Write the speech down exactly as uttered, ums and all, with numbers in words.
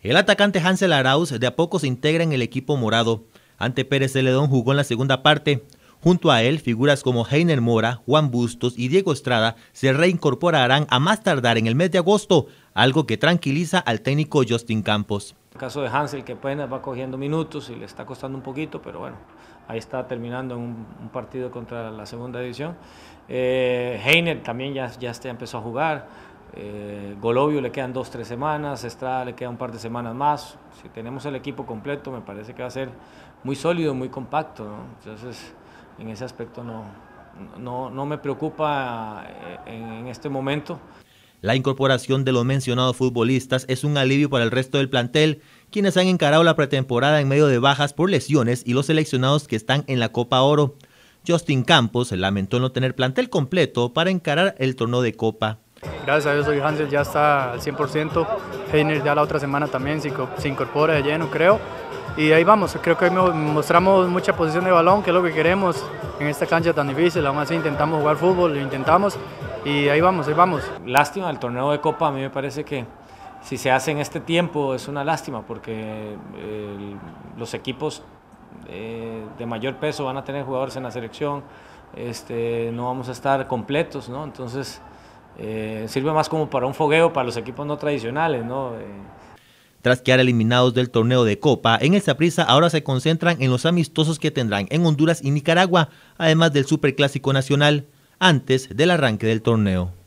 El atacante Hansel Arauz de a poco se integra en el equipo morado. Ante Pérez Celedón jugó en la segunda parte. Junto a él, figuras como Heiner Mora, Juan Bustos y Diego Estrada se reincorporarán a más tardar en el mes de agosto, algo que tranquiliza al técnico Justin Campos. El caso de Hansel, que apenas va cogiendo minutos y le está costando un poquito, pero bueno, ahí está terminando un, un partido contra la segunda división. Eh, Heiner también ya, ya este empezó a jugar. Eh, Golovio le quedan dos, tres semanas, Estrada le queda un par de semanas más. Si tenemos el equipo completo, me parece que va a ser muy sólido, muy compacto, ¿no? Entonces, en ese aspecto no, no, no me preocupa en, en este momento. La incorporación de los mencionados futbolistas es un alivio para el resto del plantel, quienes han encarado la pretemporada en medio de bajas por lesiones y los seleccionados que están en la Copa Oro. Justin Campos lamentó no tener plantel completo para encarar el torneo de Copa. Gracias a Dios hoy Hansel ya está al cien por ciento, Heiner ya la otra semana también se incorpora de lleno, creo. Y ahí vamos, creo que hoy mostramos mucha posición de balón, que es lo que queremos en esta cancha tan difícil. Aún así intentamos jugar fútbol, lo intentamos y ahí vamos, ahí vamos. Lástima, el torneo de Copa a mí me parece que si se hace en este tiempo es una lástima porque eh, los equipos eh, de mayor peso van a tener jugadores en la selección, este, no vamos a estar completos, ¿no? Entonces eh, sirve más como para un fogueo para los equipos no tradicionales, ¿no? Eh, Tras quedar eliminados del torneo de Copa, en el Saprissa ahora se concentran en los amistosos que tendrán en Honduras y Nicaragua, además del Superclásico Nacional, antes del arranque del torneo.